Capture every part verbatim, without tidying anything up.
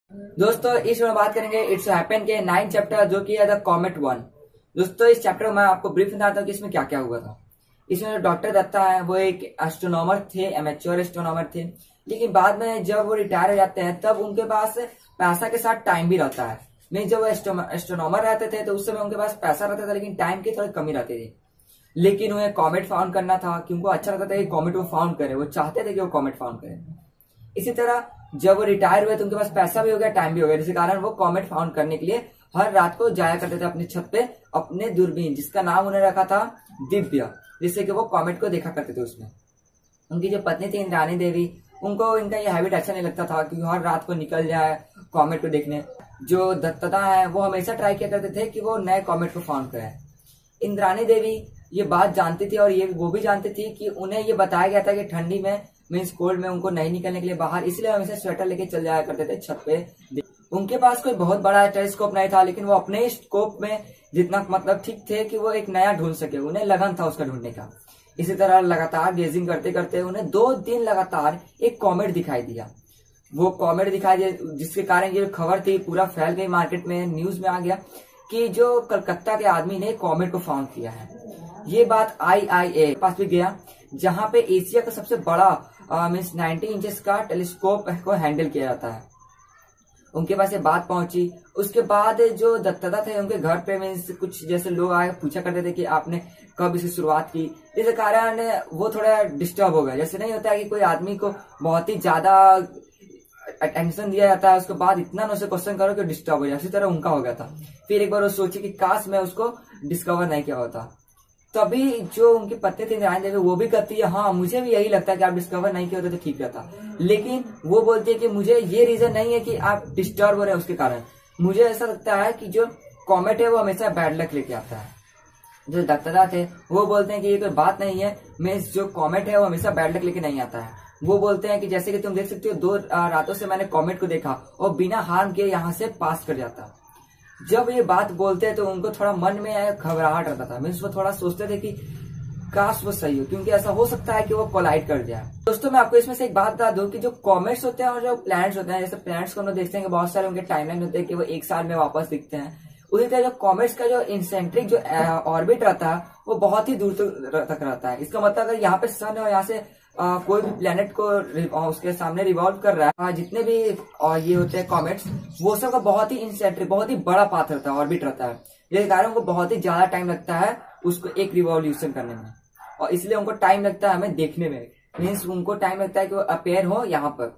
दोस्तों इस में बात करेंगे इट्स हैपन के नाइन चैप्टर जो कि है द कॉमेट वन। दोस्तों इस चैप्टर में मैं आपको ब्रीफ बताता हूँ कि इसमें क्या क्या हुआ था। इसमें जो डॉक्टर दत्ता है वो एक एस्ट्रोनॉमर थे, एमेच्योर एस्ट्रोनॉमर थे, लेकिन बाद में जब वो रिटायर हो जाते हैं तब उनके पास पैसा के साथ टाइम भी रहता है। मीन जब वो एस्ट्रोनॉमर रहते थे तो उस समय उनके पास पैसा रहता था लेकिन टाइम की थोड़ी कमी रहती थी। लेकिन उन्हें कॉमेट फाउंड करना था क्योंकि उनको अच्छा लगता था कि कॉमेट वो फाउंड करे, वो चाहते थे कि वो कॉमेट फाउंड करे। इसी तरह जब वो रिटायर हुए तो उनके पास पैसा भी हो गया, टाइम भी हो गया, जिसके कारण वो कॉमेट फाउंड करने के लिए हर रात को जाया करते थे अपनी छत पे अपने दूरबीन, जिसका नाम उन्हें रखा था दिव्य, जिससे कि वो कॉमेट को देखा करते थे। उसमें उनकी जो पत्नी थी इंद्रानी देवी, उनको इनका ये हैबिट अच्छा नहीं लगता था कि हर रात को निकल जाए कॉमेट को देखने। जो दत्तता है वो हमेशा ट्राई किया करते थे कि वो नए कॉमेट को फाउंड करें। इंद्रानी देवी ये बात जानती थी और ये वो भी जानती थी कि उन्हें ये बताया गया था कि ठंडी में मीन्स कोल्ड में उनको नहीं निकलने के लिए बाहर, इसलिए हमेशा स्वेटर लेके चल जाया करते थे छत पे। उनके पास कोई बहुत बड़ा टेलीस्कोप नहीं था, लेकिन वो अपने स्कोप में जितना मतलब ठीक थे कि वो एक नया ढूंढ सके, उन्हें लगन था उसका ढूंढने का। इसी तरह लगातार गेजिंग करते करते उन्हें दो दिन लगातार एक कॉमेट दिखाई दिया। वो कॉमेट दिखाई दिया जिसके कारण ये खबर थी पूरा फैल गई मार्केट में, न्यूज में आ गया कि जो कलकत्ता के आदमी ने कॉमेट को फाउंड किया है। ये बात आई आई ए पास भी गया, जहां पे एशिया का सबसे बड़ा मीन्स नाइनटी इंचेस का टेलीस्कोप को हैंडल किया जाता है। उनके पास ये बात पहुंची। उसके बाद जो दत्तता थे उनके घर पे मीन्स कुछ जैसे लोग आए पूछा करते थे कि आपने कब इसे शुरुआत की, इस कारण वो थोड़ा डिस्टर्ब हो गया। जैसे नहीं होता है कि कोई आदमी को बहुत ही ज्यादा अटेंशन दिया जाता है, उसके बाद इतना न उसे क्वेश्चन करो कि डिस्टर्ब हो जाए, इसी तरह उनका हो गया था। फिर एक बार वो सोची कि काश मैं उसको डिस्कवर नहीं किया होता। तभी जो उनकी पत्नी थी इंद्रानी देवी वो भी कहती है हाँ मुझे भी यही लगता है कि आप डिस्कवर नहीं किए होते तो ठीक रहता, लेकिन वो बोलती है कि मुझे ये रीजन नहीं है कि आप डिस्टर्ब हो रहे हैं उसके कारण। मुझे ऐसा लगता है कि जो कॉमेट है वो हमेशा बैड लक लेके आता है। जो दत्तता थे वो बोलते हैं कि ये कोई बात नहीं है, मीन्स जो कॉमेट है वो हमेशा बैड लक लेके नहीं आता है। वो बोलते हैं कि जैसे कि तुम देख सकते हो दो रातों से मैंने कॉमेट को देखा और बिना हार्म किए यहाँ से पास कर जाता। जब ये बात बोलते हैं तो उनको थोड़ा मन में घबराहट रहता था, मीन्स वो थोड़ा सोचते थे कि काश वो सही हो, क्योंकि ऐसा हो सकता है कि वो कोलाइड कर जाए। दोस्तों मैं आपको इसमें से एक बात बता दूं कि जो कॉमेट्स होते हैं और जो प्लैनेट्स होते हैं, जैसे प्लैनेट्स को हम लोग देखते हैं कि बहुत सारे उनके टाइमलाइन होते हैं कि वो एक साल में वापस दिखते हैं, उसी तरह जो कॉमेट्स का जो इंसेंट्रिक जो ऑर्बिट रहता है वो बहुत ही दूर तक रहता है। इसका मतलब अगर यहाँ पे सन है और यहाँ से आ, कोई भी प्लेनेट को उसके सामने रिवॉल्व कर रहा है, जितने भी और ये होते हैं कॉमेट्स, वो सब का बहुत ही इंसेंट्रिक बहुत ही बड़ा पाथ रहता है, ऑर्बिट रहता है, जिसके कारण उनको बहुत ही ज्यादा टाइम लगता है उसको एक रिवॉल्यूशन करने में, और इसलिए उनको टाइम लगता है हमें देखने में, मीन्स उनको टाइम लगता है कि वो अपेयर हो यहाँ पर।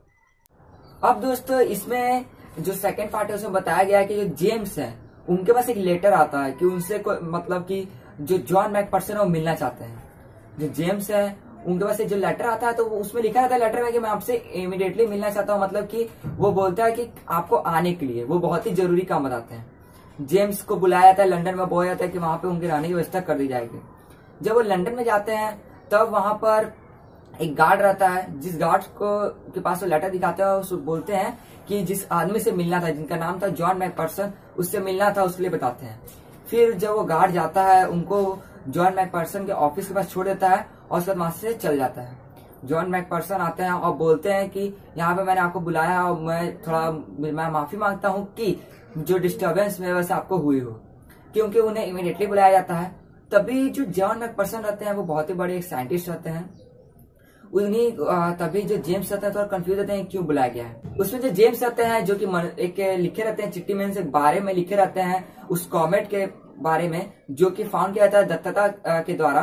अब दोस्तों इसमें जो सेकेंड पार्ट है उसमें बताया गया है कि जो जेम्स है उनके पास एक लेटर आता है कि उनसे कोई मतलब कि जो जॉन मैकफर्सन है वो मिलना चाहते हैं। जो जेम्स है उनके पास जो लेटर आता है तो उसमें लिखा रहता है लेटर में कि मैं आपसे इमीडिएटली मिलना चाहता हूँ, मतलब कि वो बोलता है कि आपको आने के लिए वो बहुत ही जरूरी काम बताते हैं। जेम्स को बुलाया जाता है, लंदन में बोला जाता है कि वहां पे उनकी रहने की व्यवस्था कर दी जाएगी। जब वो लंदन में जाते हैं तब वहां पर एक गार्ड रहता है, जिस गार्ड को के पास वो लेटर दिखाते हैं उसको बोलते हैं कि जिस आदमी से मिलना था जिनका नाम था जॉन मैकफर्सन, उससे मिलना था उसके लिए बताते हैं। फिर जब वो गार्ड जाता है उनको जॉन मैकफर्सन के ऑफिस के पास छोड़ देता है और उसके बाद वहां से चल जाता है। जॉन मैकफर्सन आते हैं और बोलते हैं कि यहाँ पे मैंने आपको बुलाया और मैं थोड़ा मैं माफी मांगता हूँ कि जो डिस्टर्बेंस मेरे वजह से आपको हुई हो, क्योंकि उन्हें इमीडिएटली बुलाया जाता है। तभी जो जॉन मैकफर्सन रहते हैं वो बहुत ही बड़े एक साइंटिस्ट रहते हैं। उन्हीं तभी जो जेम्स रहते हैं थोड़ा कंफ्यूज रहते हैं क्यों बुलाया गया है। उसमें जो जेम्स रहते हैं जो कि एक लिखे रहते हैं चिट्ठी में से बारे में लिखे रहते हैं उस कॉमेट के बारे में जो कि फाउंड किया जाता है दत्तता के द्वारा,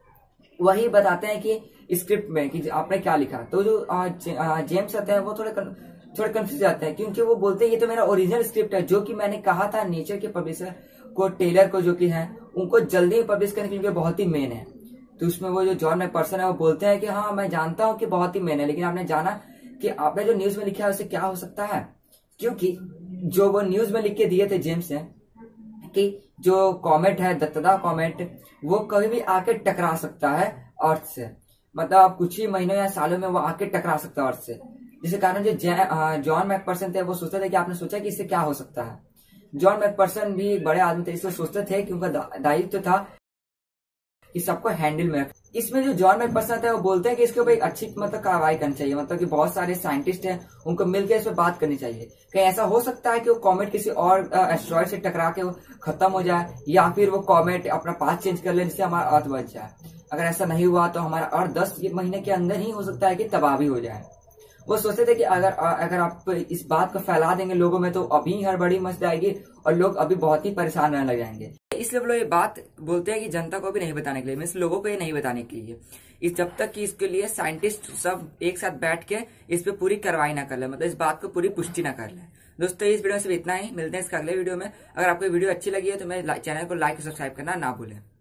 वही बताते हैं कि स्क्रिप्ट में कि आपने क्या लिखा। तो जो जेम्स रहते हैं वो थोड़े थोड़े कंफ्यूज जाते हैं क्योंकि वो बोलते हैं ये तो मेरा ओरिजिनल स्क्रिप्ट है जो कि मैंने कहा था नेचर के पब्लिशर को, टेलर को, जो कि है उनको जल्दी पब्लिश करने के लिए बहुत ही मेन है। तो उसमें वो जो जॉन मैकफर्सन है वो बोलते हैं कि हाँ मैं जानता हूँ कि बहुत ही मेन है, लेकिन आपने जाना कि आपने जो न्यूज में लिखा है उससे क्या हो सकता है, क्योंकि जो वो न्यूज में लिख के दिए थे जेम्स ने कि जो कॉमेट है दत्तता कॉमेट वो कभी भी आके टकरा सकता है अर्थ से, मतलब कुछ ही महीनों या सालों में वो आके टकरा सकता है अर्थ से, जिसके कारण जो जॉन मैकफर्सन थे वो सोचते थे कि आपने सोचा कि इससे क्या हो सकता है। जॉन मैकफर्सन भी बड़े आदमी थे, इसको सोचते थे कि उनका दायित्व था कि सबको हैंडल में रख। इसमें जो जॉन मैकफर्सन है वो बोलते हैं कि इसके ऊपर एक अच्छी मतलब कार्रवाई करनी चाहिए, मतलब कि बहुत सारे साइंटिस्ट हैं उनको मिलकर इस पर बात करनी चाहिए। कहीं ऐसा हो सकता है कि वो कॉमेट किसी और एस्ट्रॉइड से टकरा के वो खत्म हो जाए, या फिर वो कॉमेट अपना पाथ चेंज कर ले जिससे हमारा अर्थ बच जाए। अगर ऐसा नहीं हुआ तो हमारा अर्थ दस महीने के अंदर ही हो सकता है कि तबाह भी हो जाए। वो सोचते थे कि अगर अगर आप इस बात को फैला देंगे लोगों में तो अभी हड़बड़ी मच जाएगी और लोग अभी बहुत ही परेशान रहने लग जाएंगे। इसलिए वो लोग ये बात बोलते हैं कि जनता को भी नहीं बताने के लिए, मीन्स लोगों को ये नहीं बताने के लिए, इस जब तक कि इसके लिए साइंटिस्ट सब एक साथ बैठ के इस पे पूरी कार्रवाई ना कर ले, मतलब इस बात को पूरी पुष्टि ना कर ले। दोस्तों इस वीडियो में सिर्फ इतना ही, मिलते हैं इसका अगले वीडियो में। अगर आपको वीडियो अच्छी लगी है तो मेरे चैनल को लाइक और सब्सक्राइब करना ना भूलें।